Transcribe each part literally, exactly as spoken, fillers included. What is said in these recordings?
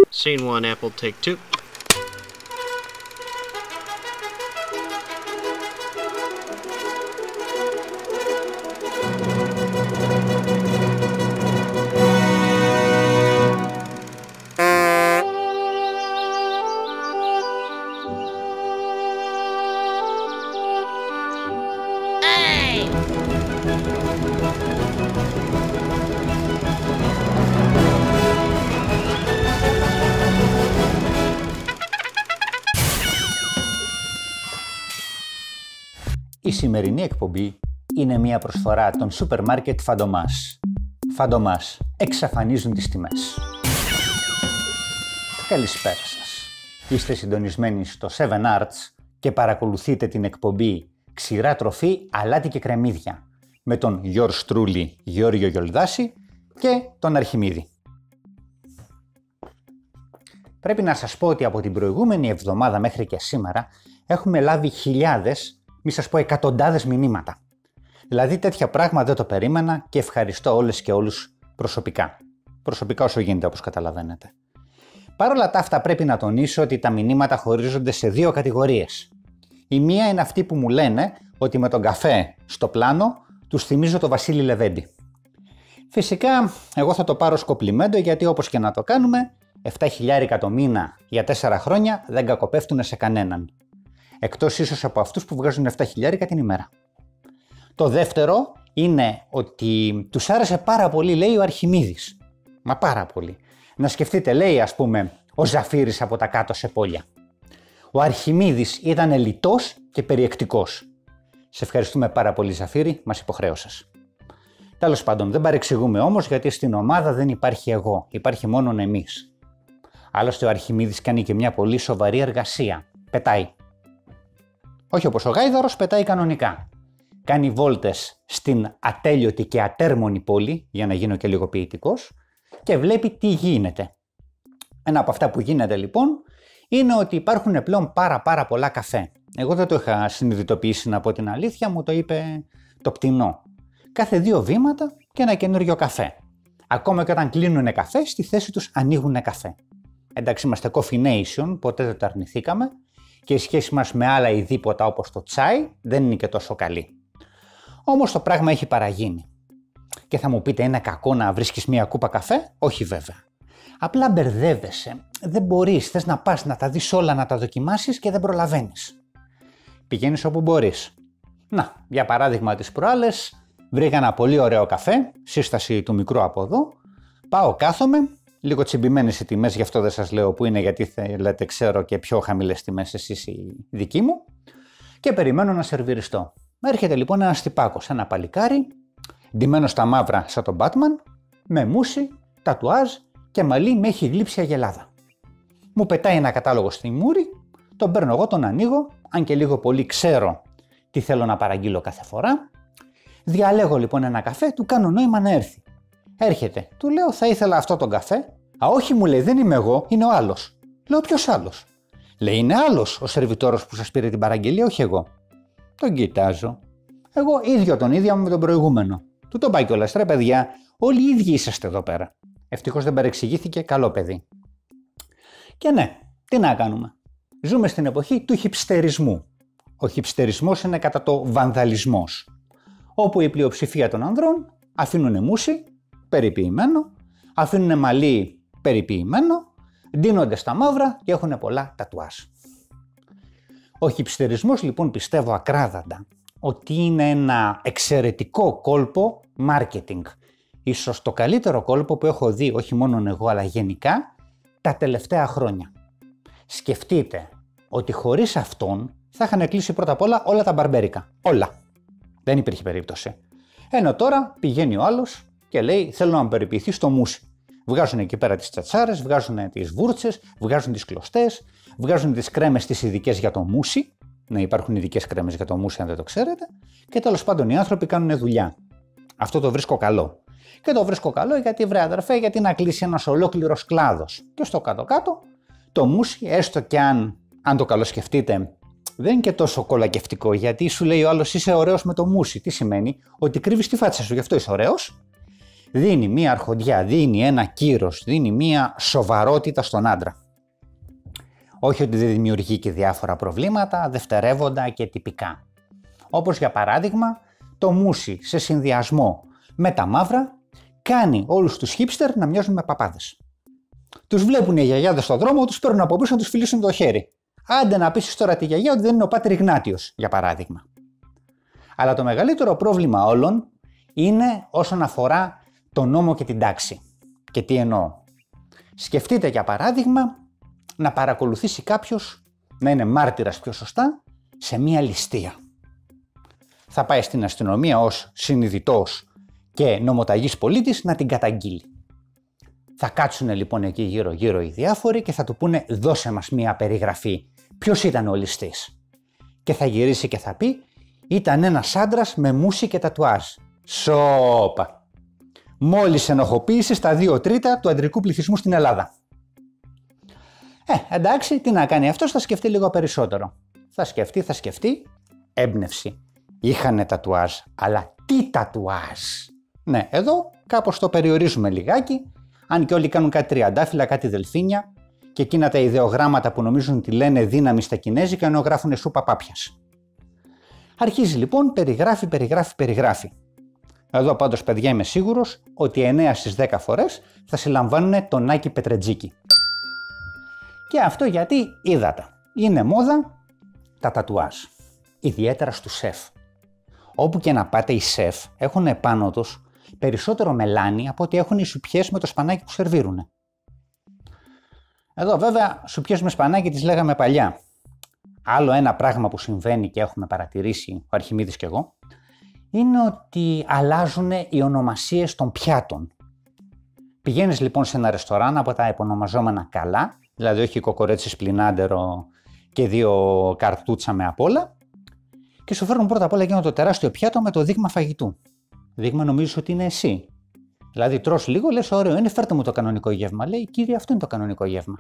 Scene one, Apple, take two. Η σημερινή εκπομπή είναι μια προσφορά των σούπερ μάρκετ Φαντομάς. Φαντομάς, εξαφανίζουν τις τιμές. Καλησπέρα σας. Είστε συντονισμένοι στο Seven Arts και παρακολουθείτε την εκπομπή Ξηρά τροφή, αλάτι και κρεμμύδια με τον yours truly Γιώργιο Γιολδάση και τον Αρχιμίδη. Πρέπει να σας πω ότι από την προηγούμενη εβδομάδα μέχρι και σήμερα έχουμε λάβει χιλιάδες, μη σας πω εκατοντάδες μηνύματα. Δηλαδή τέτοια πράγματα δεν το περίμενα και ευχαριστώ όλες και όλους προσωπικά. Προσωπικά όσο γίνεται, όπως καταλαβαίνετε. Παρ' όλα τα αυτά πρέπει να τονίσω ότι τα μηνύματα χωρίζονται σε δύο κατηγορίες. Η μία είναι αυτοί που μου λένε ότι με τον καφέ στο πλάνο τους θυμίζω το Βασίλη Λεβέντη. Φυσικά εγώ θα το πάρω σκοπλιμέντο, γιατί όπως και να το κάνουμε, επτά χιλιάρικα το μήνα για τέσσερα χρόνια δεν κακοπέφτουν σε κανέναν. Εκτός ίσως από αυτούς που βγάζουν επτά χιλιάρικα την ημέρα. Το δεύτερο είναι ότι τους άρεσε πάρα πολύ, λέει, ο Αρχιμίδης. Μα πάρα πολύ. Να σκεφτείτε, λέει, ας πούμε, ο Ζαφύρης από τα κάτω σε πόλια. Ο Αρχιμίδης ήταν λιτός και περιεκτικός. Σε ευχαριστούμε πάρα πολύ, Ζαφύρη, μας υποχρέωσες. Τέλος πάντων, δεν παρεξηγούμε όμως, γιατί στην ομάδα δεν υπάρχει εγώ, υπάρχει μόνον εμείς. Άλλωστε ο Αρχιμίδης κάνει και μια πολύ σοβαρή εργασία. Πετάει. Όχι όπως ο Γάιδαρος, πετάει κανονικά. Κάνει βόλτες στην ατέλειωτη και ατέρμονη πόλη, για να γίνω και λίγο ποιητικός, και βλέπει τι γίνεται. Ένα από αυτά που γίνεται λοιπόν είναι ότι υπάρχουν πλέον πάρα πάρα πολλά καφέ. Εγώ δεν το είχα συνειδητοποιήσει, να πω την αλήθεια, μου το είπε το πτηνό. Κάθε δύο βήματα και ένα καινούριο καφέ. Ακόμα και όταν κλείνουν καφέ, στη θέση τους ανοίγουν καφέ. Εντάξει, είμαστε Coffee Nation, ποτέ δεν το αρνηθήκαμε. Και η σχέση μας με άλλα ειδήποτα όπως το τσάι δεν είναι και τόσο καλή. Όμως το πράγμα έχει παραγίνει. Και θα μου πείτε, είναι κακό να βρίσκεις μία κούπα καφέ? Όχι βέβαια. Απλά μπερδεύεσαι. Δεν μπορείς, θες να πας να τα δεις όλα, να τα δοκιμάσεις και δεν προλαβαίνεις. Πηγαίνεις όπου μπορείς. Να, για παράδειγμα τις προάλλες βρήκα ένα πολύ ωραίο καφέ, σύσταση του μικρού από εδώ. Πάω, κάθομαι. Λίγο τσιμπημένες οι τιμές, γι' αυτό δεν σας λέω που είναι, γιατί θέλετε, ξέρω, και πιο χαμηλές τιμές εσείς οι δικοί μου. Και περιμένω να σερβιριστώ. Έρχεται λοιπόν ένας τυπάκος, ένα παλικάρι, ντυμένο στα μαύρα σαν τον Batman, με μουσι, τατουάζ και μαλλί με έχει γλύψει αγελάδα. Μου πετάει ένα κατάλογο στη μούρη, τον παίρνω εγώ, τον ανοίγω, αν και λίγο πολύ ξέρω τι θέλω να παραγγείλω κάθε φορά. Διαλέγω λοιπόν ένα καφέ, του κάνω νόημα να έρθει. Έρχεται, του λέω, θα ήθελα αυτό τον καφέ. Α, όχι, μου λέει, δεν είμαι εγώ, είναι ο άλλος. Λέω, ποιος άλλος? Λέει, είναι άλλος ο σερβιτόρος που σας πήρε την παραγγελία, όχι εγώ. Τον κοιτάζω. Εγώ ίδιο τον ίδιο με τον προηγούμενο. Του τον πάει κιόλας, ρε παιδιά, όλοι οι ίδιοι είσαστε εδώ πέρα. Ευτυχώς δεν παρεξηγήθηκε, καλό παιδί. Και ναι, τι να κάνουμε. Ζούμε στην εποχή του χιψτερισμού. Ο χιψτερισμός είναι κατά το βανδαλισμός. Όπου η πλειοψηφία των ανδρών αφήνουν μουσι, περιποιημένο, αφήνουν μαλλί περιποιημένο, ντύνονται στα μαύρα και έχουν πολλά τατουάζ. Ο χιψτερισμός λοιπόν πιστεύω ακράδαντα ότι είναι ένα εξαιρετικό κόλπο marketing. Ίσως το καλύτερο κόλπο που έχω δει, όχι μόνο εγώ αλλά γενικά, τα τελευταία χρόνια. Σκεφτείτε ότι χωρίς αυτόν θα είχαν κλείσει πρώτα απ' όλα όλα τα μπαρμπέρικα. Όλα. Δεν υπήρχε περίπτωση. Ενώ τώρα πηγαίνει ο άλλος και λέει, θέλω να με περιποιηθεί στο μουσι. Βγάζουν εκεί πέρα τις τσατσάρες, βγάζουν τις βούρτσες, βγάζουν τις κλωστές, βγάζουν τις κρέμες τις ειδικές για το μουσι. Να υπάρχουν ειδικές κρέμες για το μουσι, αν δεν το ξέρετε. Και τέλος πάντων οι άνθρωποι κάνουν δουλειά. Αυτό το βρίσκω καλό. Και το βρίσκω καλό γιατί, βρε αδερφέ, γιατί να κλείσει ένας ολόκληρος κλάδος. Και στο κάτω-κάτω το μουσι, έστω και αν, αν το καλοσκεφτείτε, δεν είναι και τόσο κολακευτικό, γιατί σου λέει ο άλλος, είσαι ωραίος με το μουσι. Τι σημαίνει? Ότι κρύβεις τη φάτσα σου, γι' αυτό είσαι ωραίος. Δίνει μία αρχοντιά, δίνει ένα κύρος, δίνει μία σοβαρότητα στον άντρα. Όχι ότι δεν δημιουργεί και διάφορα προβλήματα, δευτερεύοντα και τυπικά. Όπως για παράδειγμα, το μουσι σε συνδυασμό με τα μαύρα κάνει όλους τους hipster να μοιάζουν με παπάδες. Τους βλέπουν οι γιαγιάδες στον δρόμο, τους παίρνουν από πίσω να τους φιλήσουν το χέρι. Άντε να πείσεις τώρα τη γιαγιά ότι δεν είναι ο Πάτερ Ιγνάτιος, για παράδειγμα. Αλλά το μεγαλύτερο πρόβλημα όλων είναι όσον αφορά τον νόμο και την τάξη. Και τι εννοώ. Σκεφτείτε για παράδειγμα να παρακολουθήσει κάποιος, να είναι μάρτυρας πιο σωστά, σε μία ληστεία. Θα πάει στην αστυνομία ως συνειδητός και νομοταγής πολίτης να την καταγγείλει. Θα κάτσουν λοιπόν εκεί γύρω γύρω οι διάφοροι και θα του πούνε δώσε μας μία περιγραφή. Ποιος ήταν ο ληστής? Και θα γυρίσει και θα πει ήταν ένας άντρας με μουσι και τατουάζ. Σόπα! Μόλις ενοχοποίησε στα δύο τρίτα του αντρικού πληθυσμού στην Ελλάδα. Ε, εντάξει, τι να κάνει αυτός, θα σκεφτεί λίγο περισσότερο. Θα σκεφτεί, θα σκεφτεί. Έμπνευση. Είχανε τατουάζ, αλλά τι τατουάζ? Ναι, εδώ κάπως το περιορίζουμε λιγάκι, αν και όλοι κάνουν κάτι τριαντάφυλλα, κάτι δελφίνια και εκείνα τα ιδεογράμματα που νομίζουν ότι λένε δύναμη στα κινέζικα ενώ γράφουνε σούπα πάπιας. Αρχίζει λοιπόν, περιγράφει, περιγράφει, περιγράφει. Εδώ πάντως παιδιά είμαι σίγουρος ότι εννέα στις δέκα φορές θα συλλαμβάνουν τον Νάκη Πετρετζίκη. Και αυτό γιατί είδατε, είναι μόδα τα τατουάζ, ιδιαίτερα στους σεφ. Όπου και να πάτε οι σεφ έχουν επάνω τους περισσότερο μελάνι από ότι έχουν οι σουπιές με το σπανάκι που σερβίρουνε. Εδώ βέβαια σουπιές με σπανάκι τις λέγαμε παλιά. Άλλο ένα πράγμα που συμβαίνει και έχουμε παρατηρήσει ο Αρχιμίδης και εγώ είναι ότι αλλάζουν οι ονομασίες των πιάτων. Πηγαίνεις λοιπόν σε ένα ρεστοράν από τα επωνομαζόμενα καλά, δηλαδή όχι κοκορέτσι σπλινάντερο και δύο καρτούτσα με απ' όλα, και σου φέρνουν πρώτα απ' όλα εκείνο το τεράστιο πιάτο με το δείγμα φαγητού. Δείγμα νομίζεις ότι είναι εσύ. Δηλαδή τρως λίγο, λες ωραίο είναι, φέρτε μου το κανονικό γεύμα. Λέει κύριε, αυτό είναι το κανονικό γεύμα.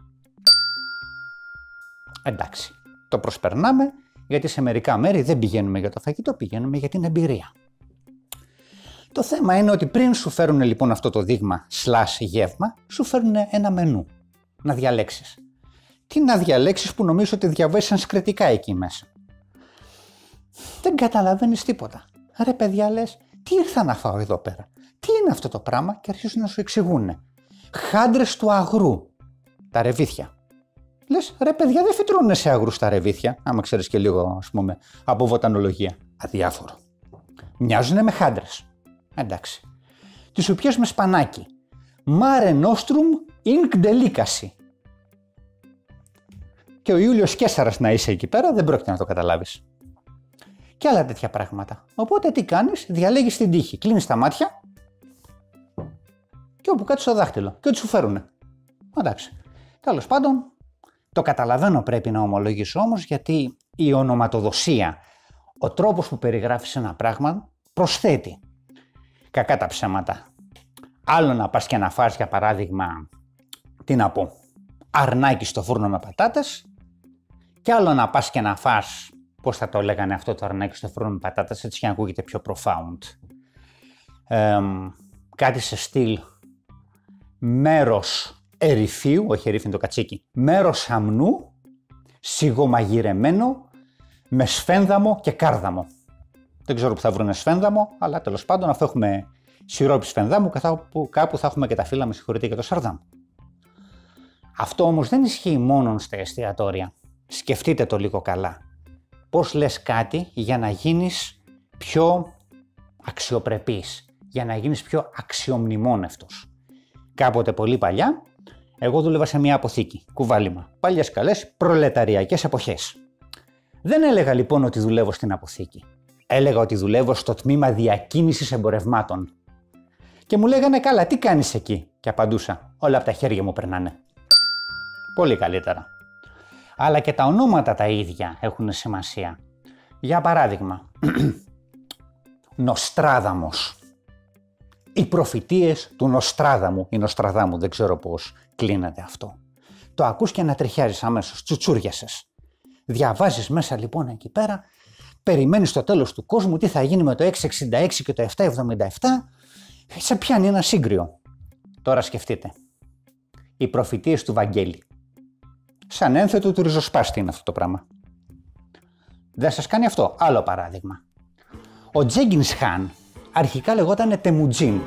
Εντάξει, το προσπερνάμε γιατί σε μερικά μέρη δεν πηγαίνουμε για το φαγητό, πηγαίνουμε για την εμπειρία. Το θέμα είναι ότι πριν σου φέρουν λοιπόν αυτό το δείγμα slash γεύμα, σου φέρουν ένα μενού να διαλέξεις. Τι να διαλέξεις που νομίζω ότι διαβάζεις σανσκριτικά εκεί μέσα? Δεν καταλαβαίνεις τίποτα. Ρε παιδιά λες, τι ήρθα να φάω εδώ πέρα? Τι είναι αυτό το πράγμα? Και αρχίζουν να σου εξηγούνε. Χάντρες του αγρού. Τα ρεβίθια. Λες, ρε παιδιά δεν φυτρώνουν σε αγρούς τα ρεβίθια, άμα ξέρεις και λίγο ας πούμε από βοτανολογία. Αδιάφορο. Μοιάζουνε με χάντρες. Εντάξει. Τις σουπιές με σπανάκι. Mare nostrum inc delicacy. Και ο Ιούλιος Καίσαρας να είσαι εκεί πέρα δεν πρόκειται να το καταλάβεις. Και άλλα τέτοια πράγματα. Οπότε τι κάνεις? Διαλέγεις την τύχη. Κλείνεις τα μάτια και όπου κάτσεις το δάχτυλο και ό,τι σου φέρουνε. Εντάξει. Τέλος πάντων, το καταλαβαίνω πρέπει να ομολογήσω όμως γιατί η ονοματοδοσία, ο τρόπος που περιγράφεις ένα πράγμα προσθέτει. Κακά τα ψέματα. Άλλο να πας και να φας για παράδειγμα, τι να πω, αρνάκι στο φούρνο με πατάτες και άλλο να πας και να φας, πώς θα το λέγανε αυτό το αρνάκι στο φούρνο με πατάτες έτσι και να ακούγεται πιο profound. Ε, κάτι σε στυλ μέρος ερυφίου, όχι ερύφι είναι το κατσίκι, μέρος αμνού, σιγομαγειρεμένο με σφένδαμο και κάρδαμο. Δεν ξέρω που θα βρουνε σφένδαμο, αλλά τέλος πάντων αφού έχουμε σιρόπι σφενδάμου κάπου θα έχουμε και τα φύλλα, με συγχωρείτε, και το σαρδάμ. Αυτό όμως δεν ισχύει μόνο στα εστιατόρια. Σκεφτείτε το λίγο καλά. Πώς λες κάτι για να γίνεις πιο αξιοπρεπής, για να γίνεις πιο αξιομνημόνευτος. Κάποτε πολύ παλιά, εγώ δούλευα σε μια αποθήκη, κουβάλιμα, παλιές καλές προλεταριακές εποχές. Δεν έλεγα λοιπόν ότι δουλεύω στην αποθήκη. Έλεγα ότι δουλεύω στο τμήμα διακίνησης εμπορευμάτων. Και μου λέγανε καλά, τι κάνεις εκεί? Και απαντούσα, όλα από τα χέρια μου περνάνε. Πολύ καλύτερα. Αλλά και τα ονόματα τα ίδια έχουν σημασία. Για παράδειγμα, Νοστράδαμος. Οι προφητείες του Νοστράδαμου, η Νοστραδάμου, δεν ξέρω πώς κλείνεται αυτό. Το ακούς και ανατριχιάζεις αμέσως, τσουτσούριασες. Διαβάζεις μέσα λοιπόν εκεί πέρα, περιμένεις το τέλος του κόσμου, τι θα γίνει με το έξι εξήντα έξι και το επτά εβδομήντα επτά, Σε πιάνει ένα σύγκριο. Τώρα σκεφτείτε. Οι προφητείες του Βαγγέλη. Σαν ένθετο του ριζοσπάστη είναι αυτό το πράγμα. Δεν σας κάνει αυτό? Άλλο παράδειγμα. Ο Τζέγκινς Χάν αρχικά λεγότανε Τεμουτζίν.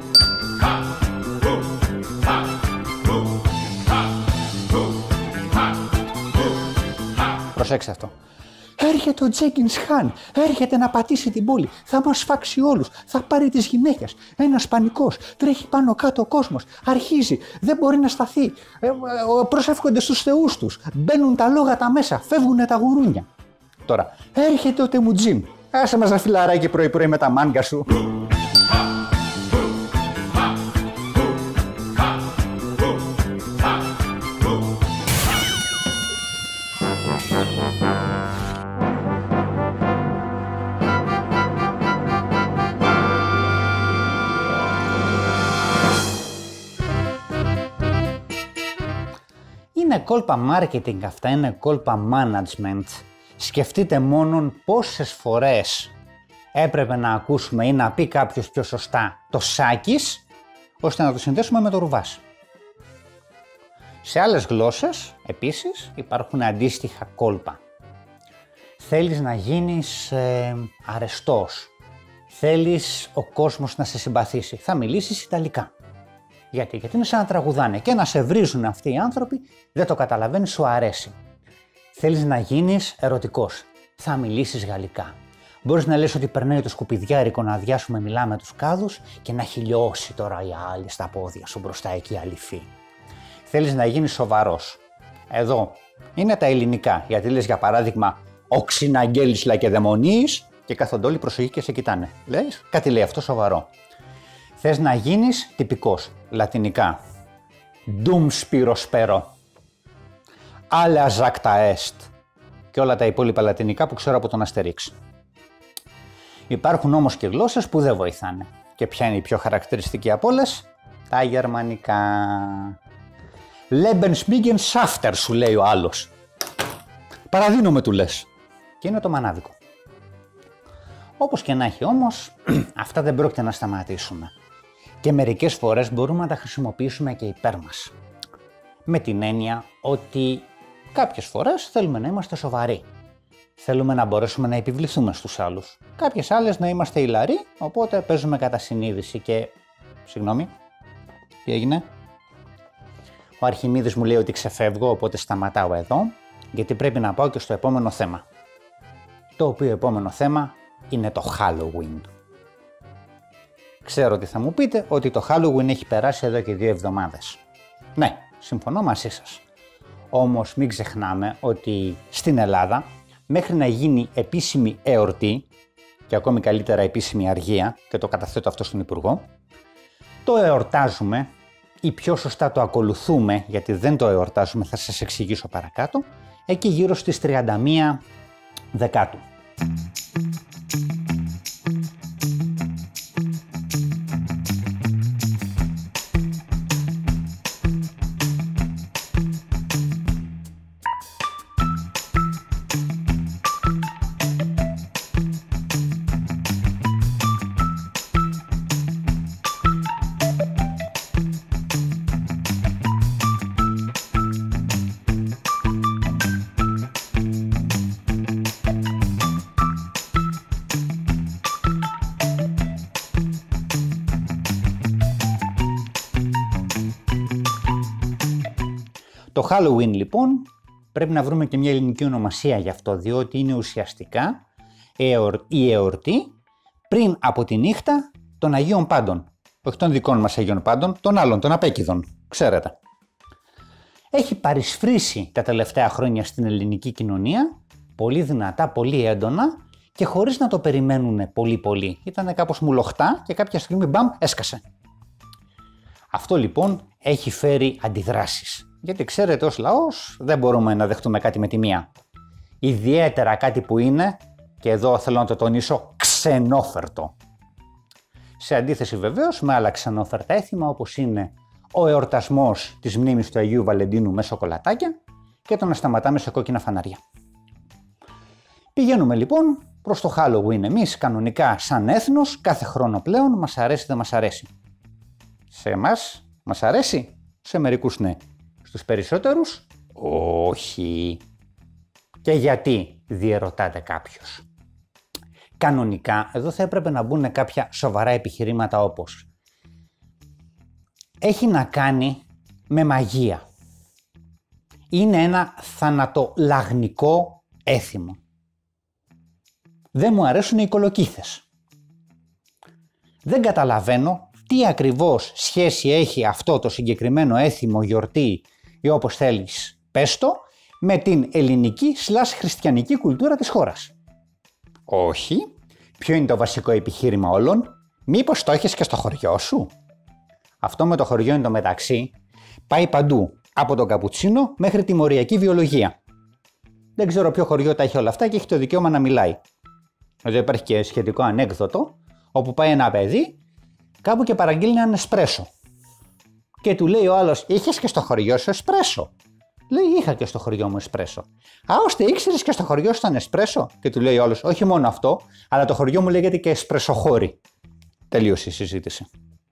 Προσέξτε αυτό. Έρχεται ο Τζέγκινς Χάν, έρχεται να πατήσει την πόλη, θα μας φάξει όλους, θα πάρει τις γυναίκες. Ένας πανικός, τρέχει πάνω κάτω ο κόσμος, αρχίζει, δεν μπορεί να σταθεί. Ε, ε, προσεύχονται στους θεούς τους, μπαίνουν τα λόγατα μέσα, φεύγουν τα γουρούνια. Τώρα, έρχεται ο Τεμουτζίν. Άσε μας ένα φιλαράκι πρωί-πρωί με τα μάνγκα σου. Είναι κόλπα marketing αυτά, είναι κόλπα management. Σκεφτείτε μόνον πόσες φορές έπρεπε να ακούσουμε ή να πει κάποιος πιο σωστά το Σάκης, ώστε να το συνδέσουμε με το Ρουβάς. Σε άλλες γλώσσες, επίσης, υπάρχουν αντίστοιχα κόλπα. Θέλεις να γίνεις ε, αρεστός. Θέλεις ο κόσμος να σε συμπαθήσει. Θα μιλήσεις Ιταλικά. Γιατί, γιατί είναι σαν να τραγουδάνε και να σε βρίζουν αυτοί οι άνθρωποι, δεν το καταλαβαίνεις, σου αρέσει. Θέλεις να γίνεις ερωτικός. Θα μιλήσεις γαλλικά. Μπορείς να λες ότι περνάει το σκουπιδιάρικο να αδειάσουμε μιλά με τους κάδους και να χιλιώσει τώρα η άλλη στα πόδια σου μπροστά εκεί αληθή. Θέλεις να γίνεις σοβαρός. Εδώ είναι τα ελληνικά, γιατί λες για παράδειγμα οξυναγγέλης λακεδαιμονίης και κάθονται όλοι προσοχή και σε κοιτάνε. Λες, κάτι λέει αυτό σοβαρό. Θες να γίνεις τυπικός, λατινικά. Dum spiro spero. Άλλα ζάκτα est. Και όλα τα υπόλοιπα λατινικά που ξέρω από τον Αστερίξ. Υπάρχουν όμως και γλώσσες που δεν βοηθάνε. Και ποια είναι η πιο χαρακτηριστική από όλες? Τα γερμανικά. Lebensmingen Schafter σου λέει ο άλλος. Παραδίνομαι του λες. Και είναι το μανάδικο. Όπως και να έχει όμως, αυτά δεν πρόκειται να σταματήσουμε. Και μερικές φορές μπορούμε να τα χρησιμοποιήσουμε και υπέρ μας. Με την έννοια ότι κάποιες φορές θέλουμε να είμαστε σοβαροί. Θέλουμε να μπορέσουμε να επιβληθούμε στους άλλους. Κάποιες άλλες να είμαστε ηλαροί, οπότε παίζουμε κατά συνείδηση και... Συγγνώμη, τι έγινε? Ο Αρχιμίδης μου λέει ότι ξεφεύγω, οπότε σταματάω εδώ, γιατί πρέπει να πάω και στο επόμενο θέμα. Το οποίο επόμενο θέμα είναι το Halloween. Ξέρω ότι θα μου πείτε ότι το Halloween έχει περάσει εδώ και δύο εβδομάδες. Ναι, συμφωνώ μαζί σας. Όμως μην ξεχνάμε ότι στην Ελλάδα, μέχρι να γίνει επίσημη εορτή, και ακόμη καλύτερα επίσημη αργία, και το καταθέτω αυτό στον Υπουργό, το εορτάζουμε ή πιο σωστά το ακολουθούμε, γιατί δεν το εορτάζουμε, θα σας εξηγήσω παρακάτω, εκεί γύρω στις τριάντα μία Δεκάτου. Το Halloween λοιπόν πρέπει να βρούμε και μια ελληνική ονομασία γι' αυτό, διότι είναι ουσιαστικά η εορτή πριν από τη νύχτα των Αγίων Πάντων. Όχι των δικών μας Αγίων Πάντων, των άλλων, των Απέκηδων, ξέρετε. Έχει παρισφρήσει τα τελευταία χρόνια στην ελληνική κοινωνία, πολύ δυνατά, πολύ έντονα και χωρίς να το περιμένουν πολύ πολύ. Ήταν κάπως μουλοχτά και κάποια στιγμή μπαμ έσκασε. Αυτό λοιπόν έχει φέρει αντιδράσεις. Γιατί ξέρετε, ως λαός δεν μπορούμε να δεχτούμε κάτι με τη μία. Ιδιαίτερα κάτι που είναι, και εδώ θέλω να το τονίσω, ξενόφερτο. Σε αντίθεση βεβαίως με άλλα ξενόφερτα έθιμα όπως είναι ο εορτασμός της μνήμης του Αγίου Βαλεντίνου με σοκολατάκια και το να σταματάμε σε κόκκινα φανάρια. Πηγαίνουμε λοιπόν προς το Halloween εμείς κανονικά σαν έθνος, κάθε χρόνο πλέον, μας αρέσει δεν μας αρέσει. Σε εμάς μας αρέσει, σε μερικούς ναι. Στους περισσότερους, όχι. Και γιατί, διερωτάται κάποιος. Κανονικά, εδώ θα έπρεπε να μπουν κάποια σοβαρά επιχειρήματα όπως έχει να κάνει με μαγεία. Είναι ένα θανατολαγνικό έθιμο. Δεν μου αρέσουν οι κολοκύθες. Δεν καταλαβαίνω τι ακριβώς σχέση έχει αυτό το συγκεκριμένο έθιμο, γιορτή ή όπως θέλεις πες το, με την ελληνική σλάς χριστιανική κουλτούρα της χώρας. Όχι. Ποιο είναι το βασικό επιχείρημα όλων? Μήπως το έχεις και στο χωριό σου? Αυτό με το χωριό είναι το μεταξύ. Πάει παντού. Από τον καπουτσίνο μέχρι τη μοριακή βιολογία. Δεν ξέρω ποιο χωριό τα έχει όλα αυτά και έχει το δικαίωμα να μιλάει. Εδώ υπάρχει και σχετικό ανέκδοτο, όπου πάει ένα παιδί κάπου και παραγγείλει έναν εσπρέσο. Και του λέει ο άλλος, είχες και στο χωριό σου εσπρέσο? Λέει, είχα και στο χωριό μου εσπρέσο. Α, ώστε ήξερες και στο χωριό σου ήταν εσπρέσο? Και του λέει ο άλλος, όχι μόνο αυτό, αλλά το χωριό μου λέγεται και εσπρεσοχώρι. Τελείωσε η συζήτηση.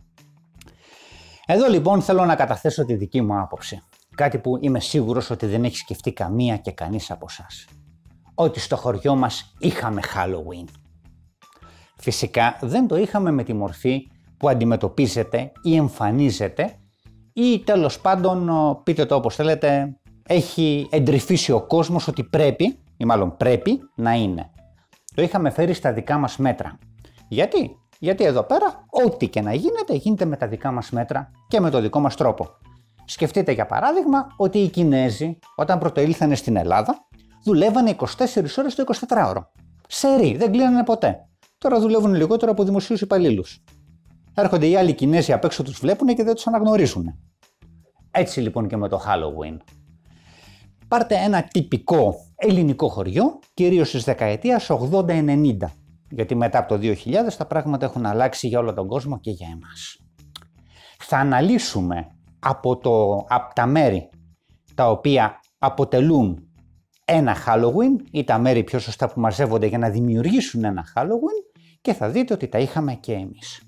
Εδώ λοιπόν θέλω να καταθέσω τη δική μου άποψη. Κάτι που είμαι σίγουρος ότι δεν έχει σκεφτεί καμία και κανείς από εσάς. Ότι στο χωριό μας είχαμε Halloween. Φυσικά δεν το είχαμε με τη μορφή που αντιμετωπίζεται ή εμφανίζεται ή τέλος πάντων, πείτε το όπως θέλετε, έχει εντρυφήσει ο κόσμος ότι πρέπει, ή μάλλον πρέπει, να είναι. Το είχαμε φέρει στα δικά μας μέτρα. Γιατί? Γιατί εδώ πέρα ό,τι και να γίνεται, γίνεται με τα δικά μας μέτρα και με το δικό μας τρόπο. Σκεφτείτε για παράδειγμα ότι οι Κινέζοι όταν πρωτοήλθανε στην Ελλάδα δουλεύανε είκοσι τέσσερις ώρες το εικοσιτετράωρο. Σερί, δεν κλείνανε ποτέ. Τώρα δουλεύουν λιγότερο από δημοσίους υπαλλήλους. Έρχονται οι άλλοι Κινέζοι απ' έξω, τους βλέπουν και δεν τους αναγνωρίζουν. Έτσι λοιπόν και με το Halloween. Πάρτε ένα τυπικό ελληνικό χωριό, κυρίως της δεκαετίας ογδόντα ενενήντα. Γιατί μετά από το δύο χιλιάδες τα πράγματα έχουν αλλάξει για όλο τον κόσμο και για εμάς. Θα αναλύσουμε από, το, από τα μέρη τα οποία αποτελούν ένα Halloween ή τα μέρη πιο σωστά που μαζεύονται για να δημιουργήσουν ένα Halloween και θα δείτε ότι τα είχαμε και εμείς.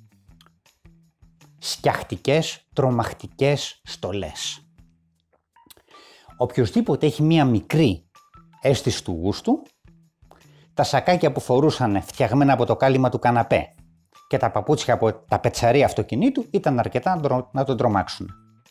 Σκιαχτικές, τρομακτικές στολές. Οποιοςδήποτε έχει μία μικρή αίσθηση του γούστου, τα σακάκια που φορούσαν φτιαγμένα από το κάλυμα του καναπέ και τα παπούτσια από τα πετσαρία αυτοκινήτου ήταν αρκετά να τον τρομάξουν.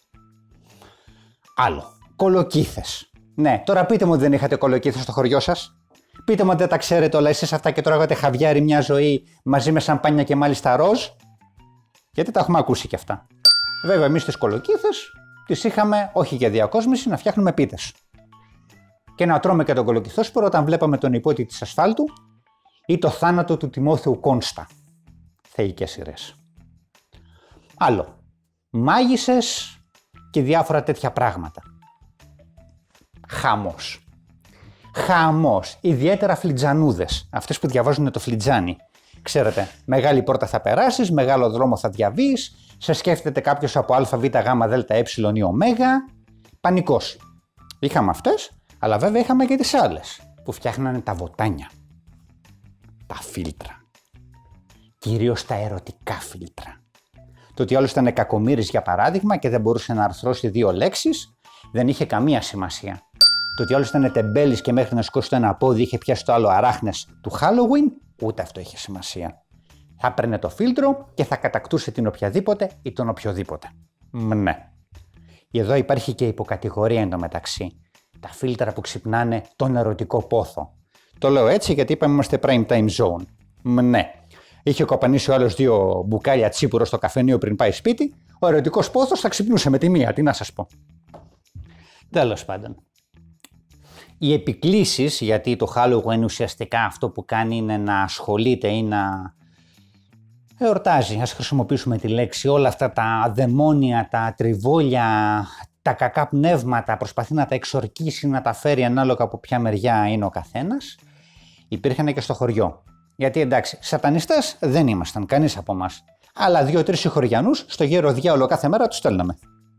Άλλο. Κολοκύθες. Ναι, τώρα πείτε μου ότι δεν είχατε κολοκύθες στο χωριό σας. Πείτε μου ότι δεν τα ξέρετε όλα εσείς αυτά και τρώγατε χαβιάρι μια ζωή μαζί με σαμπάνια και μάλιστα ροζ. Γιατί τα έχουμε ακούσει και αυτά. Βέβαια, εμείς τις κολοκύθες τις είχαμε όχι για διακόσμηση, να φτιάχνουμε πίτες. Και να τρώμε και τον κολοκυθόσπορο όταν βλέπαμε τον υπότι της ασφάλτου ή το θάνατο του Τιμόθεου Κόνστα. Θεϊκές σειρές. Άλλο. Μάγισσες και διάφορα τέτοια πράγματα. Χαμός. Χαμός. Ιδιαίτερα φλιτζανούδες. Αυτές που διαβάζουν το φλιτζάνι. Ξέρετε, μεγάλη πόρτα θα περάσεις, μεγάλο δρόμο θα διαβείς, σε σκέφτεται κάποιος από α, β, γ, δ, ε ή ω. Πανικός. Είχαμε αυτές, αλλά βέβαια είχαμε και τις άλλες που φτιάχνανε τα βοτάνια. Τα φίλτρα. Κυρίως τα ερωτικά φίλτρα. Το ότι άλλος ήταν κακομοίρης για παράδειγμα και δεν μπορούσε να αρθρώσει δύο λέξεις, δεν είχε καμία σημασία. Το ότι άλλος ήταν τεμπέλης και μέχρι να σηκώσει το ένα πόδι είχε πιάσει το άλλο αράχνες του Halloween, ούτε αυτό είχε σημασία. Θα έπαιρνε το φίλτρο και θα κατακτούσε την οποιαδήποτε ή τον οποιοδήποτε. Ναι. Εδώ υπάρχει και υποκατηγορία εντωμεταξύ. Τα φίλτρα που ξυπνάνε τον ερωτικό πόθο. Το λέω έτσι γιατί είπαμε είμαστε prime time zone. Ναι. Είχε κοπανίσει ο άλλος δύο μπουκάλια τσίπουρο στο καφενείο πριν πάει σπίτι, ο ερωτικός πόθος θα ξυπνούσε με τη μία, τι να σας πω. Τέλος πάντων. Οι επικλήσεις, γιατί το Halloween ουσιαστικά αυτό που κάνει είναι να ασχολείται ή να εορτάζει, ας χρησιμοποιήσουμε τη λέξη, όλα αυτά τα δαιμόνια, τα τριβόλια, τα κακά πνεύματα, προσπαθεί να τα εξορκίσει, να τα φέρει ανάλογα από ποια μεριά είναι ο καθένας, υπήρχαν και στο χωριό. Γιατί εντάξει, σατανιστές δεν ήμασταν, κανείς από εμάς. Αλλά δύο-τρεις συγχωριανούς στο γέρο διάολο κάθε μέρα τους στέλναμε.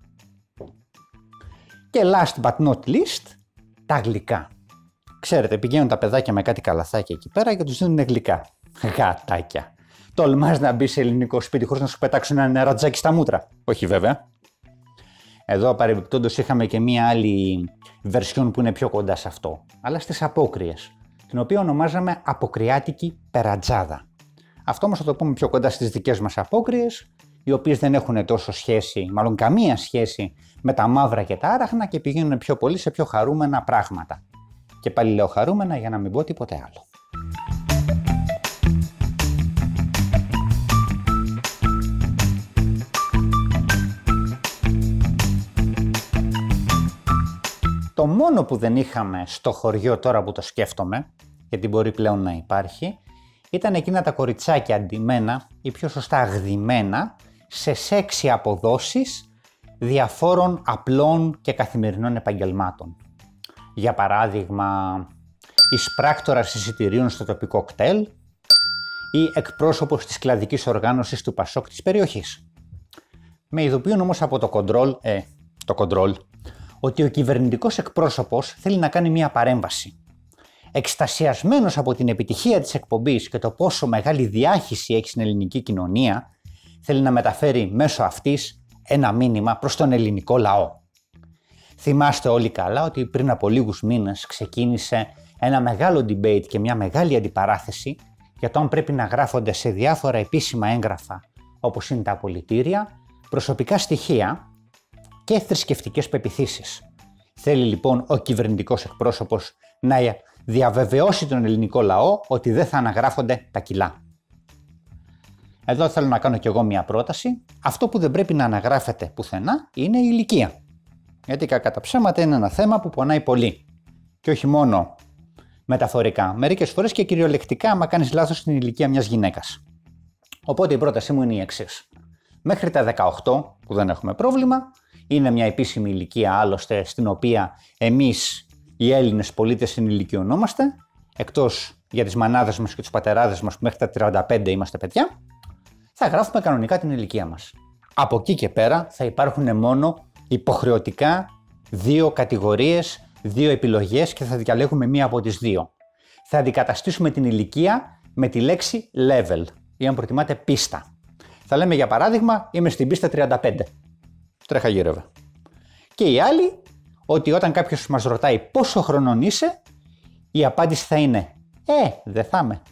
Και last but not least, τα γλυκά. Ξέρετε, πηγαίνουν τα παιδάκια με κάτι καλαθάκια εκεί πέρα και τους δίνουν γλυκά. Γατάκια. Τολμάς να μπει σε ελληνικό σπίτι χωρίς να σου πετάξουν ένα νεράτζάκι στα μούτρα? Όχι βέβαια. Εδώ παρεμπιπτόντως είχαμε και μία άλλη βερσιόν που είναι πιο κοντά σε αυτό, αλλά στις απόκριες, την οποία ονομάζαμε αποκριάτικη περατζάδα. Αυτό όμως θα το πούμε πιο κοντά στις δικές μας απόκριες, οι οποίες δεν έχουν τόσο σχέση, μάλλον καμία σχέση με τα μαύρα και τα άραχνα και πηγαίνουν πιο πολύ σε πιο χαρούμενα πράγματα. Και πάλι λέω χαρούμενα για να μην πω τίποτε άλλο. Το μόνο που δεν είχαμε στο χωριό τώρα που το σκέφτομαι, γιατί μπορεί πλέον να υπάρχει, ήταν εκείνα τα κοριτσάκια αντιμένα ή πιο σωστά αγδιμένα σε σεξι αποδόσεις διαφόρων απλών και καθημερινών επαγγελμάτων. Για παράδειγμα, εισπράκτορας εισιτηρίων στο τοπικό κτέλ ή εκπρόσωπος της κλαδικής οργάνωσης του Πασόκ της περιοχής. Με ειδοποιούν όμως από το κοντρόλ, ε, το κοντρόλ, ότι ο κυβερνητικός εκπρόσωπος θέλει να κάνει μία παρέμβαση. Εκστασιασμένος από την επιτυχία της εκπομπής και το πόσο μεγάλη διάχυση έχει στην ελληνική κοινωνία, θέλει να μεταφέρει μέσω αυτής ένα μήνυμα προς τον ελληνικό λαό. Θυμάστε όλοι καλά ότι πριν από λίγους μήνες ξεκίνησε ένα μεγάλο debate και μια μεγάλη αντιπαράθεση για το αν πρέπει να γράφονται σε διάφορα επίσημα έγγραφα, όπως είναι τα απολυτήρια, προσωπικά στοιχεία και θρησκευτικές πεποιθήσεις. Θέλει λοιπόν ο κυβερνητικός εκπρόσωπος να διαβεβαιώσει τον ελληνικό λαό ότι δεν θα αναγράφονται τα κιλά. Εδώ θέλω να κάνω κι εγώ μια πρόταση. Αυτό που δεν πρέπει να αναγράφεται πουθενά είναι η ηλικία. Γιατί κακά τα ψέματα είναι ένα θέμα που πονάει πολύ. Και όχι μόνο μεταφορικά, μερικές φορές και κυριολεκτικά άμα κάνεις λάθος στην ηλικία μιας γυναίκας. Οπότε η πρότασή μου είναι η εξής. Μέχρι τα δεκαοκτώ, που δεν έχουμε πρόβλημα, είναι μια επίσημη ηλικία άλλωστε στην οποία εμείς οι Έλληνες πολίτες ενηλικιωνόμαστε, εκτός για τις μανάδες μας και τους πατεράδες μας που μέχρι τα τριάντα πέντε είμαστε παιδιά, θα γράφουμε κανονικά την ηλικία μας. Από εκεί και πέρα θα υπάρχουν μόνο υποχρεωτικά δύο κατηγορίες, δύο επιλογές και θα διαλέγουμε μία από τις δύο. Θα αντικαταστήσουμε την ηλικία με τη λέξη level ή αν προτιμάτε πίστα. Θα λέμε για παράδειγμα είμαι στην πίστα τριάντα πέντε. Τρέχα γύρευε. Και η άλλη ότι όταν κάποιος μας ρωτάει πόσο χρονών είσαι, η απάντηση θα είναι «Ε, δεν θα είμαι».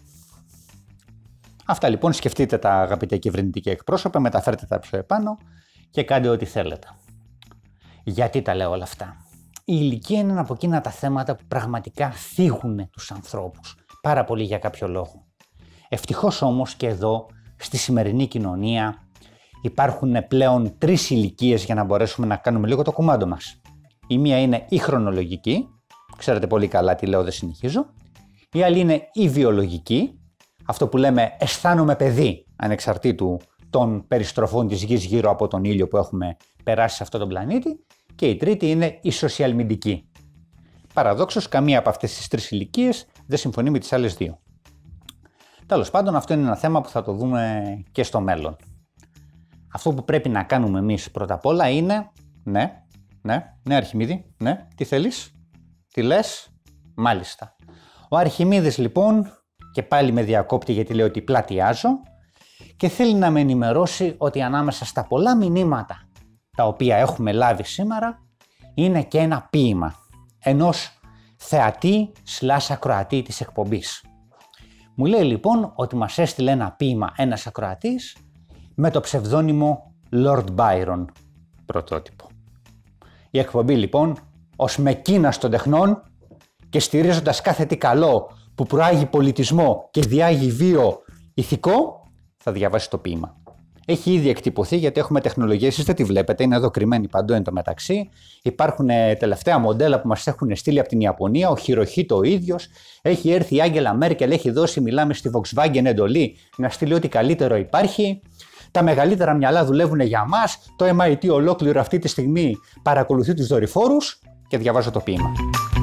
Αυτά λοιπόν σκεφτείτε τα αγαπητέ κυβερνητικοί εκπρόσωποι, μεταφέρετε τα πιο επάνω και κάντε ό,τι θέλετε. Γιατί τα λέω όλα αυτά? Η ηλικία είναι ένα από εκείνα τα θέματα που πραγματικά θίγουν τους ανθρώπους πάρα πολύ για κάποιο λόγο. Ευτυχώς όμως και εδώ στη σημερινή κοινωνία υπάρχουν πλέον τρεις ηλικίες για να μπορέσουμε να κάνουμε λίγο το κουμάντο μας. Η μία είναι η χρονολογική, ξέρετε πολύ καλά τι λέω, δεν συνεχίζω. Η άλλη είναι η βιολογική, αυτό που λέμε αισθάνομαι παιδί, ανεξαρτήτου των περιστροφών της γης γύρω από τον ήλιο που έχουμε περάσει σε αυτόν τον πλανήτη. Και η τρίτη είναι η σοσιαλμιντική. Παραδόξως, καμία από αυτές τις τρεις ηλικίες δεν συμφωνεί με τις άλλες δύο. Τέλος πάντων, αυτό είναι ένα θέμα που θα το δούμε και στο μέλλον. Αυτό που πρέπει να κάνουμε εμείς πρώτα απ' όλα είναι, ναι, ναι, ναι Αρχιμίδη, ναι, τι θέλεις, τι λες, μάλιστα. Ο Αρχιμίδης λοιπόν, και πάλι με διακόπτει γιατί λέει ότι πλατιάζω, και θέλει να με ενημερώσει ότι ανάμεσα στα πολλά μηνύματα τα οποία έχουμε λάβει σήμερα είναι και ένα ποίημα ενός θεατή σλάς ακροατή της εκπομπής. Μου λέει λοιπόν ότι μας έστειλε ένα ποίημα ένας ακροατής με το ψευδόνυμο Lord Byron, πρωτότυπο. Η εκπομπή λοιπόν, ως μεκίνας των τεχνών και στηρίζοντας κάθε τι καλό που προάγει πολιτισμό και διάγει βίο ηθικό, θα διαβάσει το ποίημα. Έχει ήδη εκτυπωθεί γιατί έχουμε τεχνολογία, εσείς δεν τη βλέπετε, είναι εδώ κρυμμένη παντού εν τω μεταξύ. Υπάρχουν τελευταία μοντέλα που μας έχουν στείλει από την Ιαπωνία, ο Χιροχίτο ο ίδιος. Έχει έρθει η Άγγελα Μέρκελ, έχει δώσει, μιλάμε στη Volkswagen εντολή, να στείλει ό,τι καλύτερο υπάρχει. Τα μεγαλύτερα μυαλά δουλεύουν για μας. Το εμ άι τι ολόκληρο αυτή τη στιγμή παρακολουθεί τους δορυφόρους και διαβάζω το ποίημα.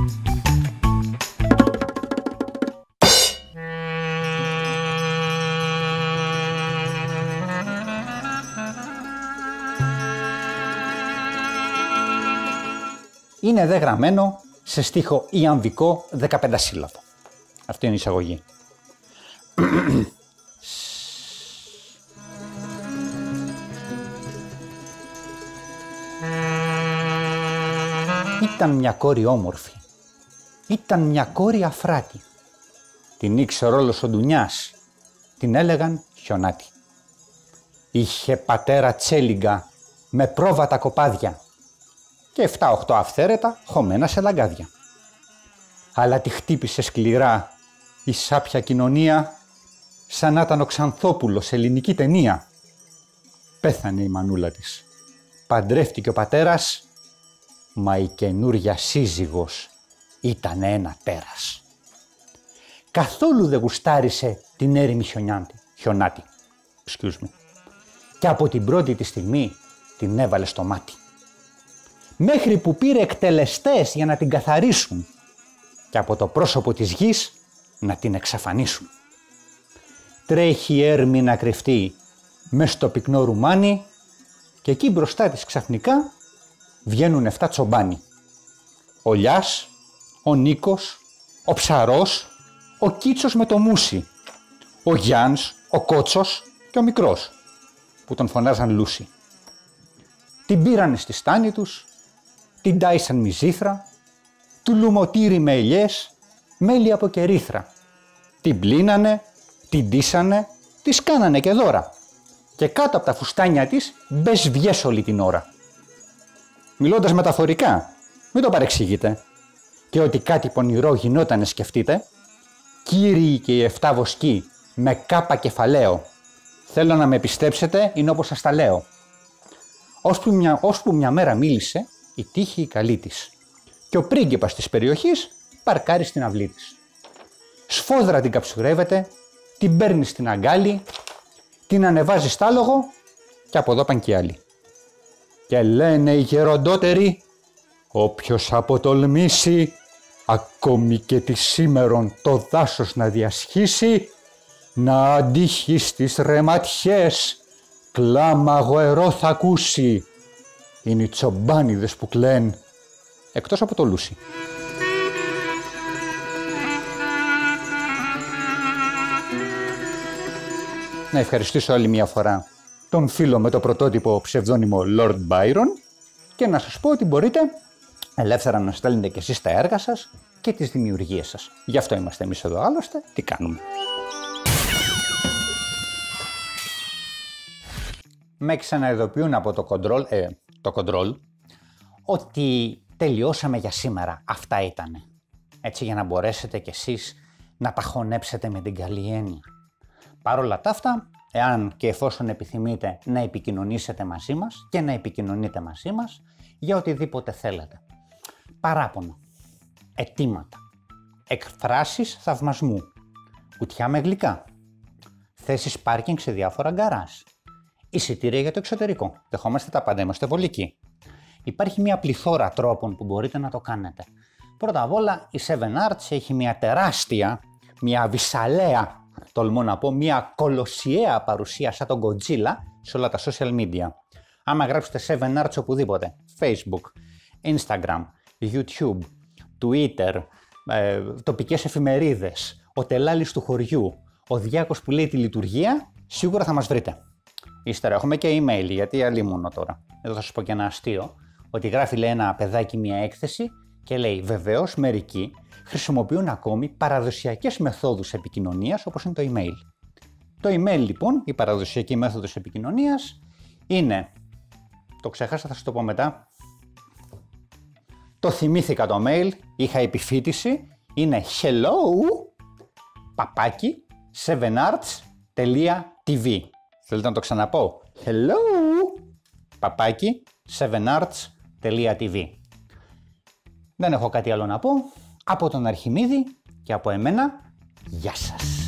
Είναι δε γραμμένο σε στίχο ιαμβικό δεκαπεντασύλλαβο. Αυτή είναι η εισαγωγή. Ήταν μια κόρη όμορφη. Ήταν μια κόρη αφράτη. Την ήξερε όλος ο Ντουνιάς. Την έλεγαν Χιονάτη. Είχε πατέρα τσέλιγκα με πρόβατα κοπάδια και εφτά οχτώ αυθαίρετα χωμένα σε λαγκάδια. Αλλά τη χτύπησε σκληρά η σάπια κοινωνία, σαν να ήταν ο Ξανθόπουλος σε ελληνική ταινία. Πέθανε η μανούλα της. Παντρεύτηκε ο πατέρας, μα η καινούρια σύζυγος ήταν ένα τέρας. Καθόλου δεν γουστάρισε την έρημη Χιονάτη. Excuse me. Και από την πρώτη τη στιγμή την έβαλε στο μάτι. Μέχρι που πήρε εκτελεστές για να την καθαρίσουν και από το πρόσωπο της γης να την εξαφανίσουν. Τρέχει η έρμη να κρυφτεί μες στο πυκνό ρουμάνι και εκεί μπροστά της ξαφνικά βγαίνουν εφτά τσομπάνι. Ο Λιάς, ο Νίκος, ο Ψαρός, ο Κίτσος με το Μούσι, ο Γιάννης, ο Κότσος και ο Μικρός που τον φωνάζαν Λούσι. Την πήρανε στη στάνη τους, την τάισαν μυζήθρα, του λουμωτήρι με ελιές, μέλι από κερίθρα. Την πλύνανε, την ντύσανε, της κάνανε και δώρα. Και κάτω από τα φουστάνια της μπες βγες όλη την ώρα. Μιλώντας μεταφορικά, μην το παρεξηγείτε. Και ότι κάτι πονηρό γινότανε σκεφτείτε, κύριοι και οι εφτά βοσκοί με κάπα κεφαλαίο, θέλω να με πιστέψετε, είναι όπως σας τα λέω. Ώσπου μια, ώσπου μια μέρα μίλησε η τύχη η καλή της και ο πρίγκιπας της περιοχής παρκάρει στην αυλή της. Σφόδρα την καψουρεύεται, την παίρνει στην αγκάλη, την ανεβάζει στάλογο και από εδώ πάνε κι άλλοι. Και λένε οι γεροντότεροι, όποιος αποτολμήσει ακόμη και τη σήμερον το δάσος να διασχίσει, να αντίχει στις ρεματιές, κλάμα γοερό θα ακούσει. Είναι οι τσομπάνιδες που κλαίν, εκτός από το Λούσι. Να ευχαριστήσω άλλη μια φορά τον φίλο με το πρωτότυπο ψευδόνυμο Lord Byron και να σας πω ότι μπορείτε ελεύθερα να στέλνετε και εσείς τα έργα σας και τις δημιουργίες σας. Γι' αυτό είμαστε εμείς εδώ, άλλωστε τι κάνουμε. Με ξαναειδοποιούν από το control, ε, το control ότι τελειώσαμε για σήμερα. Αυτά ήτανε. Έτσι για να μπορέσετε κι εσείς να τα χωνέψετε με την καλή έννοια. Παρ' όλα τα αυτά, εάν και εφόσον επιθυμείτε να επικοινωνήσετε μαζί μας και να επικοινωνείτε μαζί μας για οτιδήποτε θέλετε. Παράπονα, αιτήματα, εκφράσεις θαυμασμού, κουτιά με γλυκά, θέσεις πάρκινγκ σε διάφορα γκαράζ, εισιτήρια για το εξωτερικό. Δεχόμαστε τα πάντα, είμαστε βολικοί. Υπάρχει μια πληθώρα τρόπων που μπορείτε να το κάνετε. Πρώτα απ' όλα, η Seven Arts έχει μια τεράστια, μια βυσσαλαία, τολμώ να πω, μια κολοσιαία παρουσία σαν τον Godzilla σε όλα τα social media. Άμα γράψετε Seven Arts οπουδήποτε, Facebook, Instagram, YouTube, Twitter, ε, τοπικές εφημερίδες, ο τελάλης του χωριού, ο Διάκος που λέει τη λειτουργία, σίγουρα θα μας βρείτε. Ύστερα έχουμε και email, γιατί αλλήμωνο τώρα. Εδώ θα σας πω και ένα αστείο, ότι γράφει λέει ένα παιδάκι μια έκθεση και λέει βεβαίως μερικοί χρησιμοποιούν ακόμη παραδοσιακές μεθόδους επικοινωνίας όπως είναι το email. Το email λοιπόν, η παραδοσιακή μέθοδος επικοινωνίας είναι, το ξέχασα θα σας το πω μετά, το θυμήθηκα το mail, είχα επιφύτηση, είναι hello παπάκι seven arts τελεία τι βι. Θέλετε να το ξαναπώ, hello παπάκι seven arts τελεία τι βι. Δεν έχω κάτι άλλο να πω. Από τον Αρχιμίδη και από εμένα, γεια σας.